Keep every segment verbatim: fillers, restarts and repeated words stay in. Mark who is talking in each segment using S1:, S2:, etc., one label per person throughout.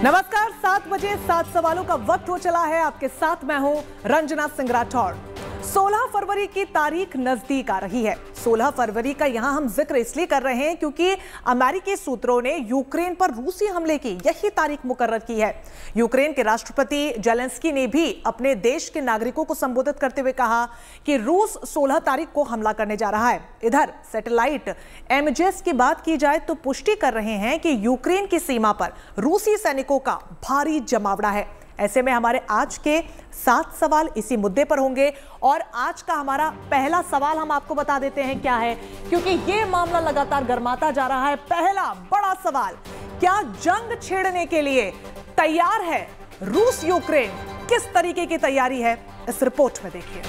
S1: नमस्कार, सात बजे सात सवालों का वक्त हो चला है। आपके साथ मैं हूं रंजना सिंह राठौड़। सोलह फरवरी की तारीख नजदीक आ रही है। सोलह फरवरी का यहां हम जिक्र इसलिए कर रहे हैं क्योंकि अमेरिकी सूत्रों ने यूक्रेन पर रूसी हमले की यही तारीख मुकर्रर की है। यूक्रेन के राष्ट्रपति जेलेंस्की ने भी अपने देश के नागरिकों को संबोधित करते हुए कहा कि रूस सोलह तारीख को हमला करने जा रहा है। इधर सैटेलाइट इमेजेस की बात की जाए तो पुष्टि कर रहे हैं कि यूक्रेन की सीमा पर रूसी सैनिकों का भारी जमावड़ा है। ऐसे में हमारे आज के सात सवाल इसी मुद्दे पर होंगे और आज का हमारा पहला सवाल हम आपको बता देते हैं क्या है, क्योंकि ये मामला लगातार गर्माता जा रहा है। पहला बड़ा सवाल, क्या जंग छेड़ने के लिए तैयार है रूस? यूक्रेन किस तरीके की तैयारी है, इस रिपोर्ट में देखिए।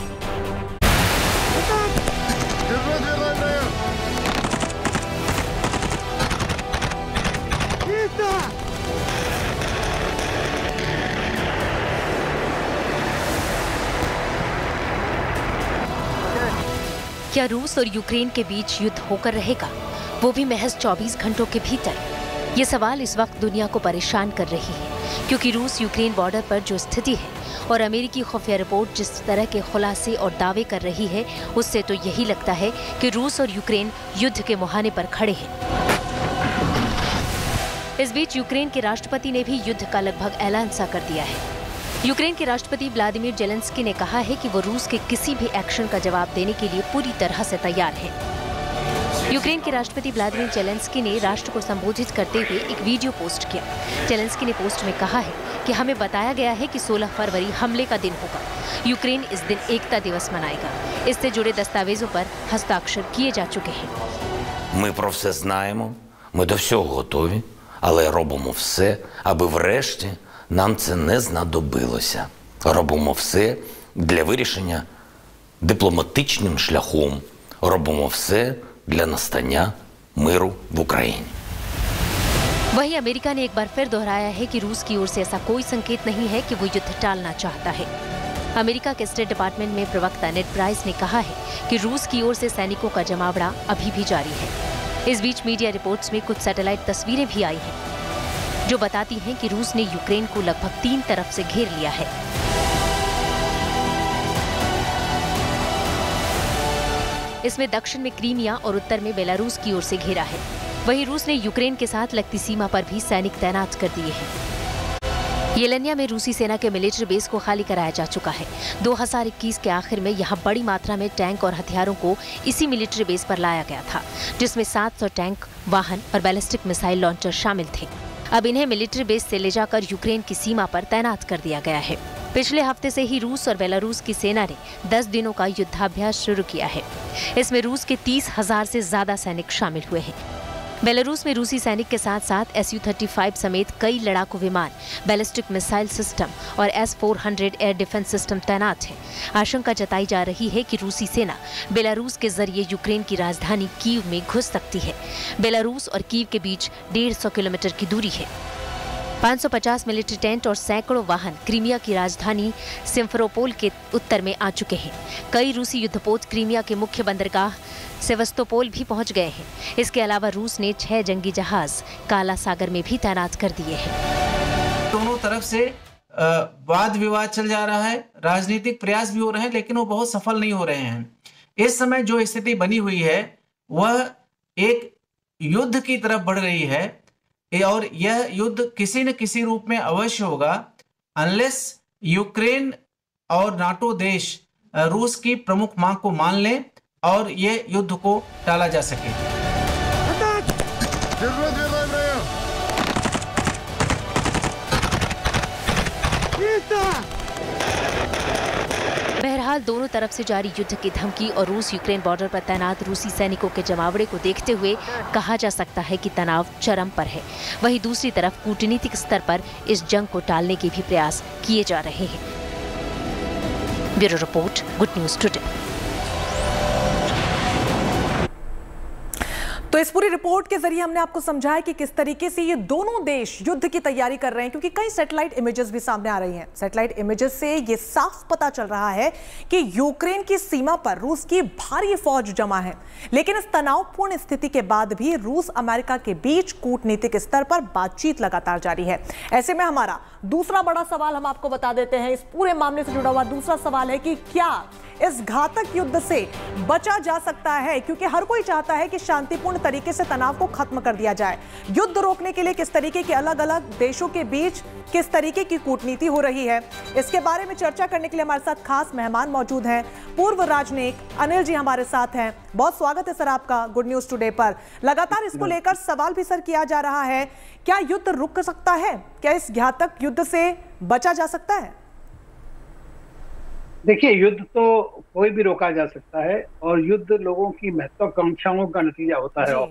S2: क्या रूस और यूक्रेन के बीच युद्ध होकर रहेगा, वो भी महज चौबीस घंटों के भीतर? ये सवाल इस वक्त दुनिया को परेशान कर रही है, क्योंकि रूस यूक्रेन बॉर्डर पर जो स्थिति है और अमेरिकी खुफिया रिपोर्ट जिस तरह के खुलासे और दावे कर रही है, उससे तो यही लगता है कि रूस और यूक्रेन युद्ध के मुहाने पर खड़े हैं। इस बीच यूक्रेन के राष्ट्रपति ने भी युद्ध का लगभग ऐलान सा कर दिया है। यूक्रेन के राष्ट्रपति व्लादिमीर जेलेंस्की ने कहा है कि वो रूस के किसी भी एक्शन का जवाब देने के लिए पूरी तरह से तैयार हैं। यूक्रेन के राष्ट्रपति व्लादिमीर जेलेंस्की ने राष्ट्र को संबोधित करते हुए एक वीडियो पोस्ट किया। जेलेंस्की ने पोस्ट में कहा है कि हमें बताया गया है कि सोलह फरवरी हमले का दिन होगा। यूक्रेन इस दिन एकता दिवस मनाएगा। इससे जुड़े दस्तावेजों पर हस्ताक्षर किए जा चुके हैं।
S3: Ми про все знаємо, ми до всього готові, але робимо все, аби врешті нам це не знадобилося. Робимо все для вирішення дипломатичним шляхом. Робимо все для настання миру в Україні.
S2: वहीं अमेरिका ने एक बार फिर दोहराया है कि रूस की ओर से ऐसा कोई संकेत नहीं है कि वो युद्ध टालना चाहता है। अमेरिका के स्टेट डिपार्टमेंट में प्रवक्ता नेड प्राइस ने कहा है कि रूस की ओर से सैनिकों का जमावड़ा अभी भी जारी है। इस बीच मीडिया रिपोर्ट्स में कुछ सैटेलाइट तस्वीरें भी आई हैं जो बताती हैं कि रूस ने यूक्रेन को लगभग तीन तरफ से घेर लिया है। इसमें दक्षिण में क्रीमिया और उत्तर में बेलारूस की ओर से घेरा है। वहीं रूस ने यूक्रेन के साथ लगती सीमा पर भी सैनिक तैनात कर दिए हैं। येलेनिया में रूसी सेना के मिलिट्री बेस को खाली कराया जा चुका है। दो हज़ार इक्कीस के आखिर में यहां बड़ी मात्रा में टैंक और हथियारों को इसी मिलिट्री बेस पर लाया गया था, जिसमें सात सौ टैंक, वाहन और बैलिस्टिक मिसाइल लॉन्चर शामिल थे। अब इन्हें मिलिट्री बेस से ले जाकर यूक्रेन की सीमा पर तैनात कर दिया गया है। पिछले हफ्ते से ही रूस और बेलारूस की सेना ने दस दिनों का युद्धाभ्यास शुरू किया है। इसमें रूस के तीस हजार से ज्यादा सैनिक शामिल हुए हैं। बेलारूस में रूसी सैनिक के साथ साथ एस यू थर्टी फाइव समेत कई लड़ाकू विमान, बैलिस्टिक मिसाइल सिस्टम और S four hundred air defence system तैनात है। आशंका जताई जा रही है कि रूसी सेना बेलारूस के जरिए यूक्रेन की राजधानी कीव में घुस सकती है। बेलारूस और कीव के बीच डेढ़ सौ किलोमीटर की दूरी है। पाँच सौ पचास मिलिट्री टेंट और सैकड़ों वाहन क्रीमिया की राजधानी सिम्फेरोपोल के उत्तर में आ चुके हैं। कई रूसी युद्धपोत क्रीमिया के मुख्य बंदरगाह सेवस्तोपोल भी पहुंच गए हैं। इसके अलावा रूस ने छह जंगी जहाज काला सागर में भी तैनात कर दिए हैं।
S4: दोनों तरफ से वाद विवाद चल जा रहा है, राजनीतिक प्रयास भी हो रहे हैं, लेकिन वो बहुत सफल नहीं हो रहे हैं। इस समय जो स्थिति बनी हुई है वह एक युद्ध की तरफ बढ़ रही है और यह युद्ध किसी न किसी रूप में अवश्य होगा अनलेस यूक्रेन और नाटो देश रूस की प्रमुख मांग को मान लें और ये युद्ध को टाला जा सके।
S2: बहरहाल दोनों तरफ से जारी युद्ध की धमकी और रूस यूक्रेन बॉर्डर पर तैनात रूसी सैनिकों के जमावड़े को देखते हुए कहा जा सकता है कि तनाव चरम पर है। वहीं दूसरी तरफ कूटनीतिक स्तर पर इस जंग को टालने के भी प्रयास किए जा रहे हैं। Bureau report, good news today.
S1: तो तो इस पूरी रिपोर्ट के जरिए हमने आपको समझाया कि किस तरीके से ये दोनों देश युद्ध की तैयारी कर रहे हैं, क्योंकि कई सैटेलाइट इमेजेस भी सामने आ रही हैं। सैटेलाइट इमेजेस से ये साफ पता चल रहा है कि यूक्रेन की सीमा पर रूस की भारी फौज जमा है। लेकिन इस तनावपूर्ण स्थिति के बाद भी रूस अमेरिका के बीच कूटनीतिक स्तर पर बातचीत लगातार जारी है। ऐसे में हमारा दूसरा बड़ा सवाल हम आपको बता देते हैं। इस पूरे मामले से जुड़ा हुआ दूसरा सवाल है कि क्या इस घातक युद्ध से बचा जा सकता है, क्योंकि हर कोई चाहता है कि शांतिपूर्ण तरीके से तनाव को खत्म कर दिया जाए। युद्ध रोकने के लिए किस तरीके के अलग अलग देशों के बीच किस तरीके की कूटनीति हो रही है, इसके बारे में चर्चा करने के लिए हमारे साथ खास मेहमान मौजूद हैं। पूर्व राजनयिक अनिल जी हमारे साथ हैं। बहुत स्वागत है सर आपका गुड न्यूज टुडे पर। लगातार इसको लेकर सवाल भी सर किया जा रहा है, क्या युद्ध रुक सकता है? क्या इस घातक युद्ध से बचा जा सकता है?
S5: देखिए, युद्ध तो कोई भी रोका जा सकता है और युद्ध लोगों की महत्वाकांक्षाओं का नतीजा होता है।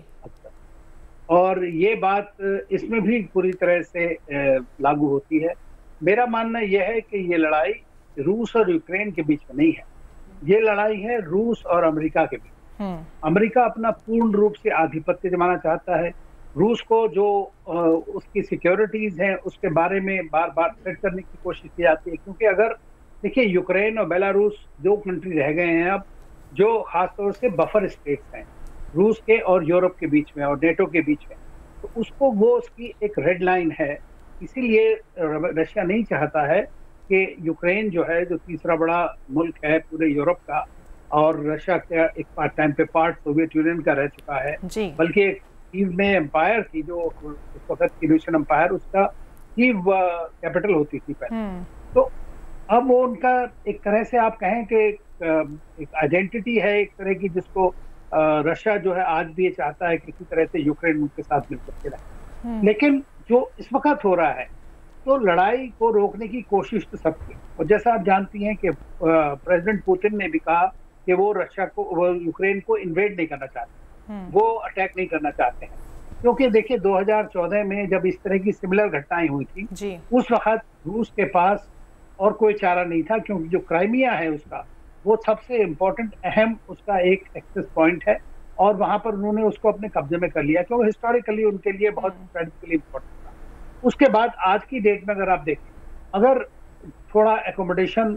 S5: और ये बात इसमें भी पूरी तरह से लागू होती है। मेरा मानना यह है कि ये लड़ाई रूस और यूक्रेन के बीच में नहीं है, ये लड़ाई है रूस और अमेरिका के बीच। अमेरिका अपना पूर्ण रूप से आधिपत्य जमाना चाहता है। रूस को जो उसकी सिक्योरिटीज हैं उसके बारे में बार बार थ्रेट करने की कोशिश की जाती है, क्योंकि अगर देखिए यूक्रेन और बेलारूस दो कंट्री रह गए हैं अब, जो खासतौर से बफर स्टेट्स हैं रूस के और यूरोप के बीच में और नेटो के बीच में, तो उसको वो उसकी एक रेड लाइन है। इसीलिए रशिया नहीं चाहता है कि यूक्रेन जो है, जो तीसरा बड़ा मुल्क है पूरे यूरोप का और रशिया का एक पार्ट टाइम पे पार्ट सोवियत यूनियन का रह चुका है, बल्कि एक कीव में एम्पायर थी जो उस वक्त की रूसियन एम्पायर, उसका कीव कैपिटल होती थी पहले। तो अब वो उनका एक तरह से आप कहें कि एक आइडेंटिटी है एक तरह की, जिसको रशिया जो है आज भी ये चाहता है किसी तरह से यूक्रेन उनके साथ मिलकर के रहे। लेकिन जो इस वक्त हो रहा है, तो लड़ाई को रोकने की कोशिश तो सबकी, और जैसा आप जानती हैं कि प्रेसिडेंट पुतिन ने भी कहा कि वो रशिया को, वो यूक्रेन को इन्वेड नहीं करना चाहते, वो अटैक नहीं करना चाहते हैं। क्योंकि देखिए दो हज़ार चौदह में जब इस तरह की सिमिलर घटनाएं हुई थी, उस वक्त रूस के पास और कोई चारा नहीं था, क्योंकि जो क्राइमिया है उसका वो सबसे इम्पोर्टेंट अहम उसका एक एक्सेस पॉइंट है और वहां पर उन्होंने उसको अपने कब्जे में कर लिया, क्योंकि हिस्टोरिकली उनके लिए बहुत स्ट्रेटेजिकली इम्पोर्टेंट था। उसके बाद आज की डेट में अगर आप देखें, अगर थोड़ा एकोमोडेशन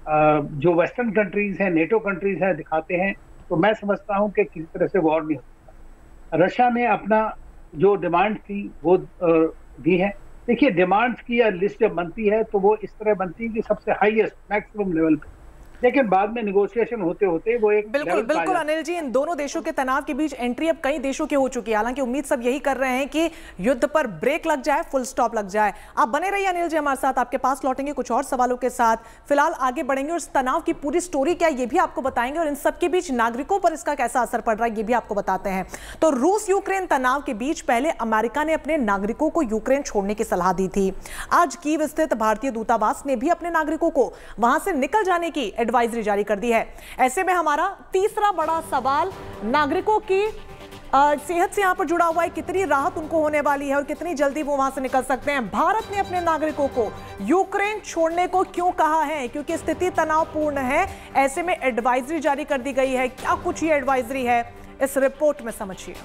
S5: जो वेस्टर्न कंट्रीज हैं, नेटो कंट्रीज हैं, दिखाते हैं, तो मैं समझता हूँ कि किसी तरह से वॉर नहीं हो सकता। रशिया ने अपना जो डिमांड थी वो दी है। देखिए, डिमांड्स की या लिस्ट जब बनती है तो वो इस तरह बनती है कि सबसे हाईएस्ट मैक्सिमम लेवल पे, लेकिन बाद में नेगोशिएशन होते होते वो एक
S1: बिल्कुल बिल्कुल अनिल जी, इन दोनों देशों के तनाव के बीच एंट्री अब कई देशों की हो चुकी है। हालांकि उम्मीद सब यही कर रहे हैं कि युद्ध पर ब्रेक लग जाए, फुल स्टॉप लग जाए। आप बने रहिए अनिल जी हमारे साथ, आपके पास लौटेंगे कुछ और सवालों के साथ। फिलहाल आगे बढ़ेंगे और इस तनाव की पूरी स्टोरी क्या ये भी आपको बताएंगे और इन सबके बीच नागरिकों पर इसका कैसा असर पड़ रहा है ये भी आपको बताते हैं। तो रूस यूक्रेन तनाव के बीच पहले अमेरिका ने अपने नागरिकों को यूक्रेन छोड़ने की सलाह दी थी। आज कीव स्थित भारतीय दूतावास ने भी अपने नागरिकों को वहां से निकल जाने की एडवाइजरी जारी कर दी है। ऐसे में हमारा तीसरा बड़ा सवाल नागरिकों की सेहत से यहां पर जुड़ा हुआ है, कितनी राहत उनको होने वाली है और कितनी जल्दी वो वहां से निकल सकते हैं। भारत ने अपने नागरिकों को यूक्रेन छोड़ने को क्यों कहा है? क्योंकि स्थिति तनावपूर्ण है। ऐसे में एडवाइजरी जारी कर दी गई है। क्या कुछ ये एडवाइजरी है, इस रिपोर्ट में समझिए।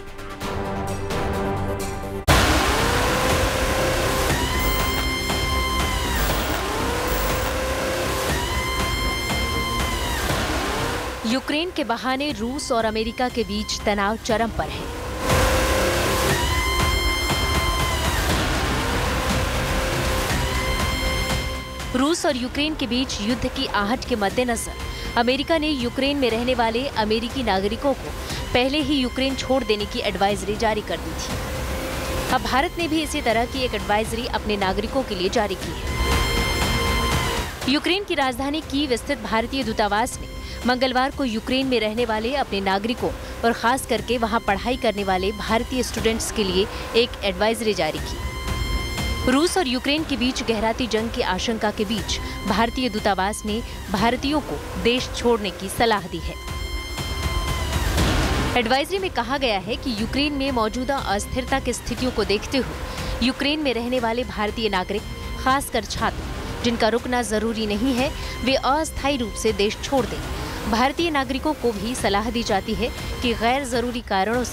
S2: यूक्रेन के बहाने रूस और अमेरिका के बीच तनाव चरम पर है। रूस और यूक्रेन के बीच युद्ध की आहट के मद्देनजर अमेरिका ने यूक्रेन में रहने वाले अमेरिकी नागरिकों को पहले ही यूक्रेन छोड़ देने की एडवाइजरी जारी कर दी थी। अब भारत ने भी इसी तरह की एक एडवाइजरी अपने नागरिकों के लिए जारी की है। यूक्रेन की राजधानी कीव स्थित भारतीय दूतावास ने मंगलवार को यूक्रेन में रहने वाले अपने नागरिकों और खास करके वहां पढ़ाई करने वाले भारतीय स्टूडेंट्स के लिए एक एडवाइजरी जारी की। रूस और यूक्रेन के बीच गहराती जंग की आशंका के बीच भारतीय दूतावास ने भारतीयों को देश छोड़ने की सलाह दी है। एडवाइजरी में कहा गया है कि यूक्रेन में मौजूदा अस्थिरता की स्थितियों को देखते हुए यूक्रेन में रहने वाले भारतीय नागरिक, खासकर छात्र जिनका रुकना जरूरी नहीं है, वे अस्थायी रूप से देश छोड़ दें। भारतीय नागरिकों को भी सलाह दी जाती है कि गैर जरूरी कारणों से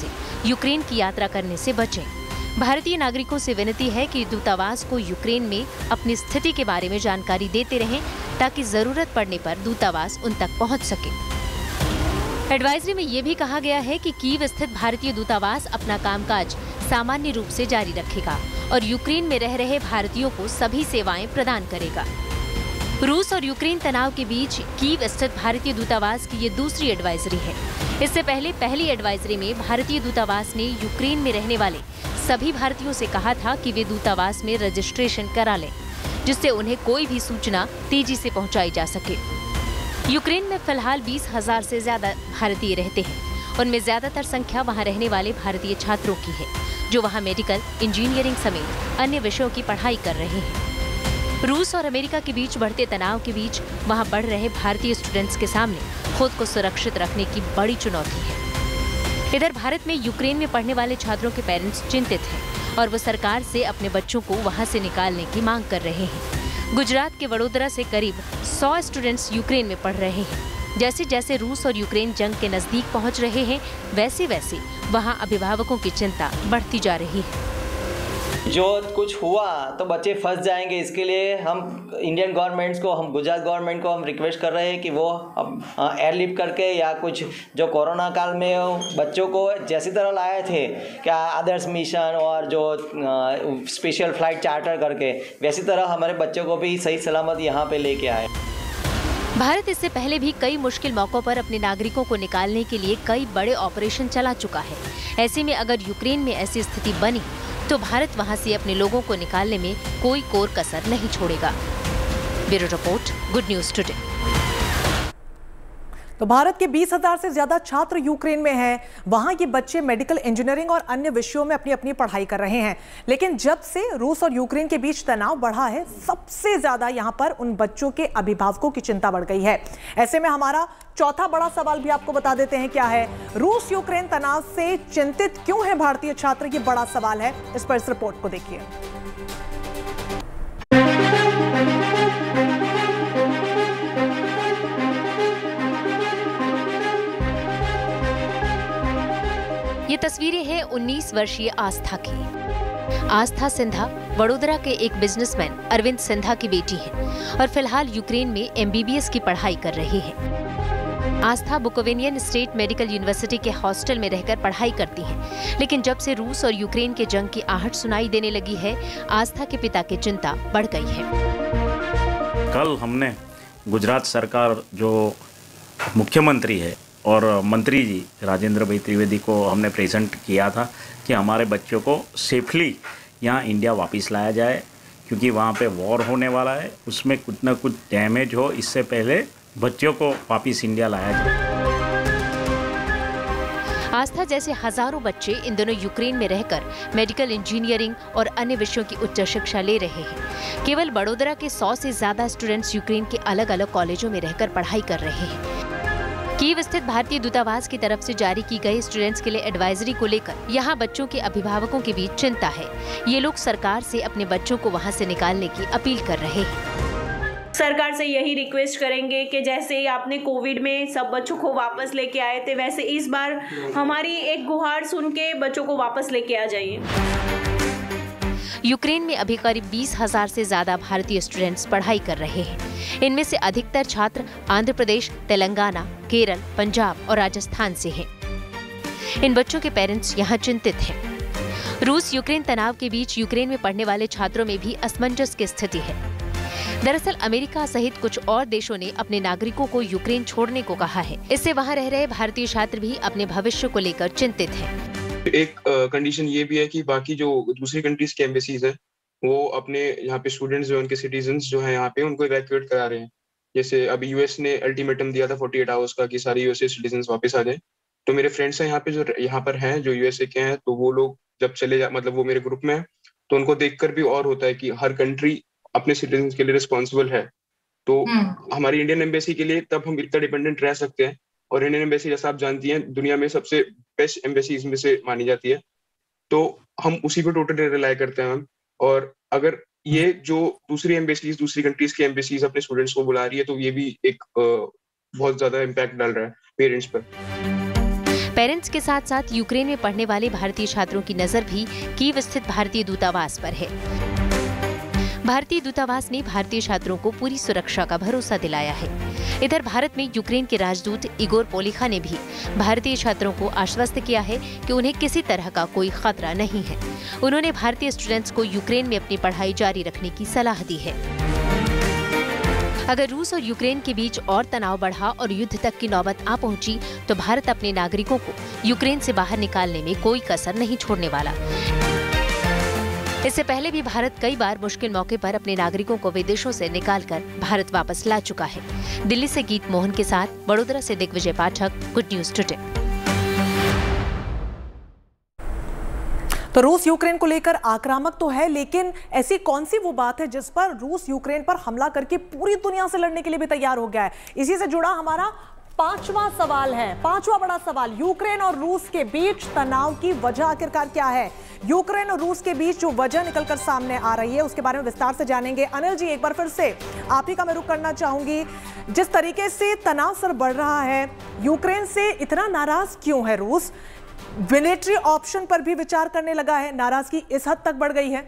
S2: यूक्रेन की यात्रा करने से बचें। भारतीय नागरिकों से विनती है कि दूतावास को यूक्रेन में अपनी स्थिति के बारे में जानकारी देते रहें ताकि जरूरत पड़ने पर दूतावास उन तक पहुंच सके। एडवाइजरी में ये भी कहा गया है कि कीव स्थित भारतीय दूतावास अपना कामकाज सामान्य रूप से जारी रखेगा और यूक्रेन में रह रहे भारतीयों को सभी सेवाएं प्रदान करेगा। रूस और यूक्रेन तनाव के बीच कीव स्थित भारतीय दूतावास की ये दूसरी एडवाइजरी है। इससे पहले पहली एडवाइजरी में भारतीय दूतावास ने यूक्रेन में रहने वाले सभी भारतीयों से कहा था कि वे दूतावास में रजिस्ट्रेशन करा लें, जिससे उन्हें कोई भी सूचना तेजी से पहुंचाई जा सके। यूक्रेन में फिलहाल बीस हजार से ज्यादा भारतीय रहते हैं। उनमें ज्यादातर संख्या वहां रहने वाले भारतीय छात्रों की है, जो वहां मेडिकल, इंजीनियरिंग समेत अन्य विषयों की पढ़ाई कर रहे हैं। रूस और अमेरिका के बीच बढ़ते तनाव के बीच वहां पढ़ रहे भारतीय स्टूडेंट्स के सामने खुद को सुरक्षित रखने की बड़ी चुनौती है। इधर भारत में यूक्रेन में पढ़ने वाले छात्रों के पेरेंट्स चिंतित हैं और वो सरकार से अपने बच्चों को वहां से निकालने की मांग कर रहे हैं। गुजरात के वडोदरा से करीब सौ स्टूडेंट्स यूक्रेन में पढ़ रहे हैं। जैसे जैसे रूस और यूक्रेन जंग के नजदीक पहुंच रहे हैं, वैसे वैसे वहां अभिभावकों की चिंता बढ़ती जा रही है।
S6: जो कुछ हुआ तो बच्चे फंस जाएंगे, इसके लिए हम इंडियन गवर्नमेंट्स को, हम गुजरात गवर्नमेंट को हम रिक्वेस्ट कर रहे हैं कि वो अब एयरलिफ्ट करके या कुछ जो कोरोना काल में बच्चों को जैसी तरह लाए थे, क्या आदर्श मिशन और जो स्पेशल फ्लाइट चार्टर करके, वैसी तरह हमारे बच्चों को भी सही सलामत यहाँ पे लेके आए।
S2: भारत इससे पहले भी कई मुश्किल मौकों पर अपने नागरिकों को निकालने के लिए कई बड़े ऑपरेशन चला चुका है। ऐसे में अगर यूक्रेन में ऐसी स्थिति बनी तो भारत वहां से अपने लोगों को निकालने में कोई कोर कसर नहीं छोड़ेगा। Bureau report, good news today.
S1: तो भारत के बीस हजार से ज्यादा छात्र यूक्रेन में हैं। वहां ये बच्चे मेडिकल, इंजीनियरिंग और अन्य विषयों में अपनी अपनी पढ़ाई कर रहे हैं। लेकिन जब से रूस और यूक्रेन के बीच तनाव बढ़ा है, सबसे ज्यादा यहां पर उन बच्चों के अभिभावकों की चिंता बढ़ गई है। ऐसे में हमारा चौथा बड़ा सवाल भी आपको बता देते हैं क्या है। रूस यूक्रेन तनाव से चिंतित क्यों है भारतीय छात्र, ये बड़ा सवाल है। इस पर इस रिपोर्ट को देखिए।
S2: ये तस्वीरें हैं उन्नीस वर्षीय आस्था की। आस्था सिन्हा वडोदरा के एक बिजनेसमैन अरविंद सिन्हा की बेटी है और फिलहाल यूक्रेन में एमबीबीएस की पढ़ाई कर रही है। Aastha Bukovinian state medical university के हॉस्टल में रहकर पढ़ाई करती है, लेकिन जब से रूस और यूक्रेन के जंग की आहट सुनाई देने लगी है, आस्था के पिता की चिंता बढ़ गई है।
S7: कल हमने गुजरात सरकार जो मुख्यमंत्री है और मंत्री जी राजेंद्र भाई त्रिवेदी को हमने प्रेजेंट किया था कि हमारे बच्चों को सेफली यहाँ इंडिया वापस लाया जाए, क्योंकि वहाँ पे वॉर होने वाला है, उसमें कुछ ना कुछ डैमेज हो, इससे पहले बच्चों को वापस इंडिया लाया जाए।
S2: आस्था जैसे हजारों बच्चे इन दिनों यूक्रेन में रहकर मेडिकल, इंजीनियरिंग और अन्य विषयों की उच्च शिक्षा ले रहे हैं। केवल वडोदरा के सौ से ज्यादा स्टूडेंट्स यूक्रेन के अलग अलग कॉलेजों में रहकर पढ़ाई कर रहे हैं। कीव स्थित भारतीय दूतावास की तरफ से जारी की गई स्टूडेंट्स के लिए एडवाइजरी को लेकर यहाँ बच्चों के अभिभावकों के बीच चिंता है। ये लोग सरकार से अपने बच्चों को वहाँ से निकालने की अपील कर रहे हैं।
S8: सरकार से यही रिक्वेस्ट करेंगे कि जैसे ही आपने कोविड में सब बच्चों को वापस लेके आए थे, वैसे इस बार हमारी एक गुहार सुन के बच्चों को वापस लेके आ जाइए।
S2: यूक्रेन में अभी करीब बीस हजार से ज्यादा भारतीय स्टूडेंट्स पढ़ाई कर रहे हैं। इनमें से अधिकतर छात्र आंध्र प्रदेश, तेलंगाना, केरल, पंजाब और राजस्थान से हैं। इन बच्चों के पेरेंट्स यहाँ चिंतित हैं। रूस यूक्रेन तनाव के बीच यूक्रेन में पढ़ने वाले छात्रों में भी असमंजस की स्थिति है। दरअसल अमेरिका सहित कुछ और देशों ने अपने नागरिकों को यूक्रेन छोड़ने को कहा है। इससे वहाँ रह रहे भारतीय छात्र भी अपने भविष्य को लेकर चिंतित हैं।
S9: एक कंडीशन ये भी है कि बाकी जो दूसरी कंट्रीज के एम्बेसीज हैं, वो अपने यहाँ पे स्टूडेंट्स जो उनके सिटीजन्स जो हैं यहाँ पे, उनको इवैक्यूएट करा रहे हैं। जैसे अभी यूएस ने अल्टीमेटम दिया था अड़तालीस आवर्स का कि सारे यूएसए सिटीजन्स वापस आ जाएं। तो मेरे फ्रेंड्स हैं यहाँ पे जो यहाँ पर हैं, जो यूएसए के हैं, तो वो लोग जब चले जा मतलब वो मेरे ग्रुप में है, तो उनको देखकर भी और होता है कि हर कंट्री अपने सिटीजन्स के लिए रिस्पॉन्सिबल है। तो हमारी इंडियन एम्बेसी के लिए तब हम इतना डिपेंडेंट रह सकते हैं। और इंडियन एम्बेसी जैसा आप जानती हैं दुनिया में सबसे बेस्ट एम्बेसीज में से मानी जाती है, तो हम उसी पे टोटली रिलाई करते हैं मैम। और अगर ये जो दूसरी एम्बेसीज, दूसरी कंट्रीज की एम्बेसीज अपने स्टूडेंट्स को बुला रही है, तो ये भी एक बहुत ज्यादा इम्पैक्ट डाल रहा है पेरेंट्स पर।
S2: पेरेंट्स के साथ साथ यूक्रेन में पढ़ने वाले भारतीय छात्रों की नजर भी कीव स्थित भारतीय दूतावास पर है। भारतीय दूतावास ने भारतीय छात्रों को पूरी सुरक्षा का भरोसा दिलाया है। इधर भारत में यूक्रेन के राजदूत इगोर पोलिखा ने भी भारतीय छात्रों को आश्वस्त किया है कि उन्हें किसी तरह का कोई खतरा नहीं है। उन्होंने भारतीय स्टूडेंट्स को यूक्रेन में अपनी पढ़ाई जारी रखने की सलाह दी है। अगर रूस और यूक्रेन के बीच और तनाव बढ़ा और युद्ध तक की नौबत आ पहुंची तो भारत अपने नागरिकों को यूक्रेन से बाहर निकालने में कोई कसर नहीं छोड़ने वाला। इससे पहले भी भारत कई बार मुश्किल मौके पर अपने नागरिकों को विदेशों से निकालकर भारत वापस ला चुका है। दिल्ली से गीत मोहन के साथ बड़ोदरा से Digvijay Pathak, good news today.
S1: तो रूस यूक्रेन को लेकर आक्रामक तो है, लेकिन ऐसी कौन सी वो बात है जिस पर रूस यूक्रेन पर हमला करके पूरी दुनिया से लड़ने के लिए भी तैयार हो गया है? इसी से जुड़ा हमारा पांचवा सवाल है, पांचवा बड़ा सवाल, यूक्रेन और रूस के बीच तनाव की वजह आखिरकार क्या है? यूक्रेन और रूस के बीच जो वजह निकलकर सामने आ रही है उसके बारे में विस्तार से जानेंगे। अनिल जी, एक बार फिर से आप ही का मैं रुख करना चाहूंगी। जिस तरीके से तनाव सर बढ़ रहा है, यूक्रेन से इतना नाराज क्यों है रूस? मिलिट्री ऑप्शन पर भी विचार करने लगा है, नाराजगी इस हद तक बढ़ गई है?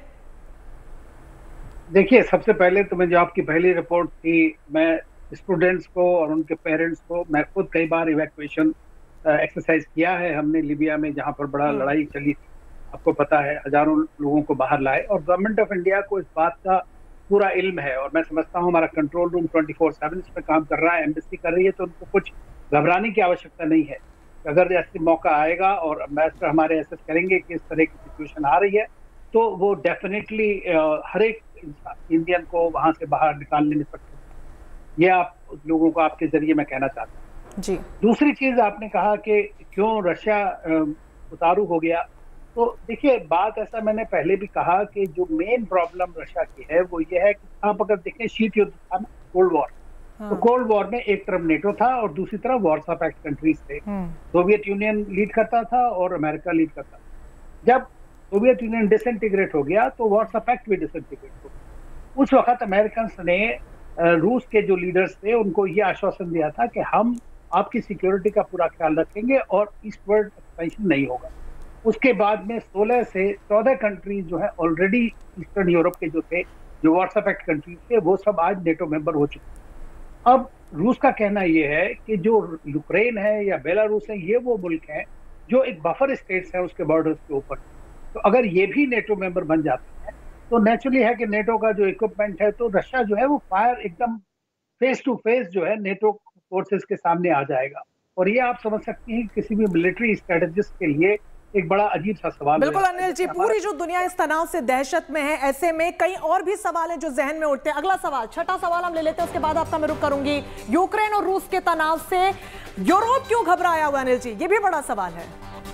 S5: देखिए, सबसे पहले तो मैं जो आपकी पहली रिपोर्ट थी, मैं स्टूडेंट्स को और उनके पेरेंट्स को, मैं खुद कई बार इवैक्यूएशन एक्सरसाइज किया है हमने लिबिया में, जहां पर बड़ा लड़ाई चली थी, आपको पता है, हजारों लोगों को बाहर लाए, और गवर्नमेंट ऑफ इंडिया को इस बात का पूरा इल्म है। और मैं समझता हूँ हमारा control room twenty four seven इस पर काम कर रहा है, एम्बेसी कर रही है, तो उनको कुछ घबराने की आवश्यकता नहीं है। अगर ऐसे मौका आएगा और एम्बेसडर हमारे एसेस करेंगे कि इस तरह की सिचुएशन आ रही है, तो वो डेफिनेटली हर एक इंडियन को वहां से बाहर निकालने में सक्षम है। ये आप लोगों को आपके जरिए मैं कहना चाहता हूँ
S1: जी।
S5: दूसरी चीज, आपने कहा कि क्यों रशिया उतारू हो गया, तो देखिए, बात ऐसा मैंने पहले भी कहा कि जो मेन प्रॉब्लम रशिया की है वो ये है कि आप अगर देखें, शीत युद्ध था ना, कोल्ड वॉर, हाँ। तो कोल्ड वॉर में एक तरफ नेटो था और दूसरी तरफ वार्सा पैक्ट कंट्रीज थे। सोवियत यूनियन लीड करता था और अमेरिका लीड करता था। जब सोवियत यूनियन डिसइंटीग्रेट हो गया तो वार्सा पैक्ट भी डिसइंटीग्रेट हो गया। उस वक्त अमेरिकन ने रूस के जो लीडर्स थे उनको ये आश्वासन दिया था कि हम आपकी सिक्योरिटी का पूरा ख्याल रखेंगे और ईस्टवर्ड एक्सपेंशन नहीं होगा। उसके बाद में सोलह से चौदह कंट्रीज जो है ऑलरेडी ईस्टर्न यूरोप के जो थे, जो वार्सा पैक्ट कंट्रीज थे, वो सब आज नेटो मेंबर हो चुके हैं। अब रूस का कहना यह है कि जो यूक्रेन है या बेलारूस है, ये वो मुल्क है जो एक बफर स्टेट्स है उसके बॉर्डर्स के ऊपर, तो अगर ये भी नेटो मेंबर बन जाते हैं तो नेचुरली है कि नेटो का जो इक्विपमेंट है, तो रशिया जो है वो फायर एकदम फेस टू फेस जो है नेटो फोर्सेस के सामने आ जाएगा। और ये आप समझ सकते हैं किसी भी मिलिट्री स्ट्रेटेजिस्ट के लिए एक बड़ा अजीब सा सवाल।
S1: बिल्कुल अनिल जी, पूरी जो दुनिया इस तनाव से दहशत में है, ऐसे में कई और भी सवाल हैं जो जहन में उठते हैं। अगला सवाल, छठा सवाल हम ले लेते हैं, उसके बाद आपका मैं रुख करूंगी। यूक्रेन और रूस के तनाव से यूरोप क्यों घबराया हुआ अनिल जी? ये भी बड़ा सवाल है।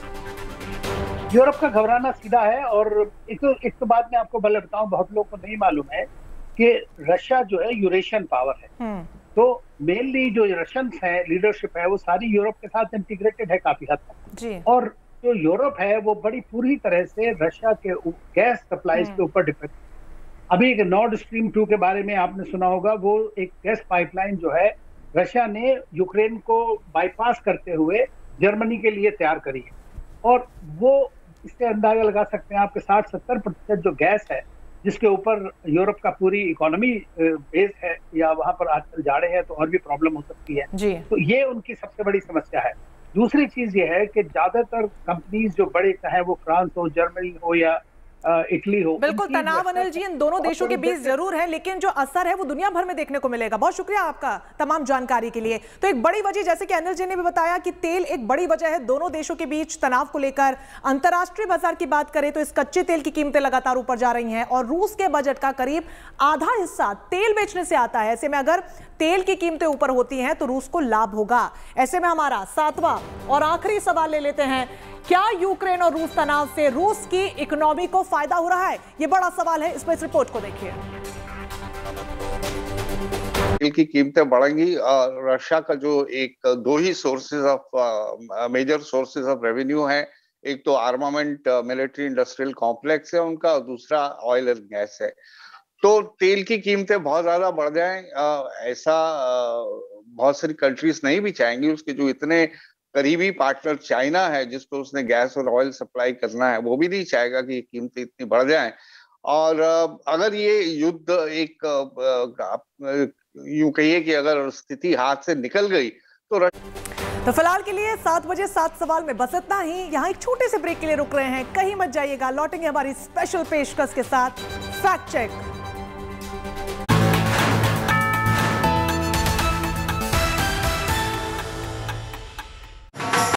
S5: यूरोप का घबराना सीधा है, और एक तो एक तो बात मैं आपको भले बताऊं, बहुत लोगों को नहीं मालूम है कि रशिया जो है यूरेशियन पावर है, तो मेनली जो रशियंस है, लीडरशिप है, वो सारी यूरोप के साथ इंटीग्रेटेड है काफी हद तक जी। और जो यूरोप है वो बड़ी पूरी तरह से रशिया के गैस सप्लाईज के ऊपर डिपेंड। अभी एक नॉर्ड स्ट्रीम टू के बारे में आपने सुना होगा, वो एक गैस पाइपलाइन जो है रशिया ने यूक्रेन को बाईपास करते हुए जर्मनी के लिए तैयार करी है, और वो इससे अंदाजा लगा सकते हैं आपके साठ सत्तर प्रतिशत जो गैस है जिसके ऊपर यूरोप का पूरी इकोनॉमी बेस है, या वहां पर आजकल जाड़े हैं तो और भी प्रॉब्लम हो सकती है जी। तो ये उनकी सबसे बड़ी समस्या है। दूसरी चीज ये है कि ज्यादातर कंपनीज जो बड़े, चाहे वो फ्रांस हो, जर्मनी हो या इटली हो,
S1: बिल्कुल तनाव अनिल जी इन दोनों देशों के बीच जरूर है, लेकिन जो असर है वो दुनिया भर में देखने को मिलेगा। बहुत शुक्रिया आपका तमाम जानकारी के लिए। तो एक बड़ी वजह, जैसे कि अनिल जी ने भी बताया कि तेल एक बड़ी वजह है दोनों देशों के बीच तनाव को लेकर। अंतर्राष्ट्रीय बाजार की बात करें तो इस कच्चे तेल की कीमतें लगातार ऊपर जा रही हैं, और रूस के बजट का करीब आधा हिस्सा तेल बेचने से आता है। ऐसे में अगर तेल की कीमतें ऊपर होती हैं तो रूस को लाभ होगा। ऐसे में हमारा सातवां और आखिरी सवाल ले लेते हैं, क्या यूक्रेन और रूस तनाव से रूस की इकोनॉमी को फायदा हो रहा है? ये बड़ा सवाल है, इस पर इस रिपोर्ट को देखिए।
S10: तेल की कीमतें बढ़ेंगी और रशिया का जो एक दो ही sources of major sources of revenue है, एक तो आर्मामेंट मिलिट्री इंडस्ट्रियल कॉम्प्लेक्स है उनका, और दूसरा ऑयल एंड गैस है। तो तेल की कीमतें बहुत ज्यादा बढ़ जाएं, ऐसा बहुत सारी कंट्रीज नहीं भी चाहेंगी। उसके जो इतने करीबी पार्टनर चाइना है, जिसको उसने गैस और ऑयल सप्लाई करना है, वो भी नहीं चाहेगा कि कीमतें इतनी बढ़ जाएं। और अगर ये युद्ध एक यूं कहिए कि अगर स्थिति हाथ से निकल गई तो
S1: तो फिलहाल के लिए सात बजे सात सवाल में बस इतना ही। यहाँ एक छोटे से ब्रेक के लिए रुक रहे हैं, कहीं मत जाइएगा, लौटेंगे हमारी स्पेशल पेशकश के साथ फैक्ट चेक।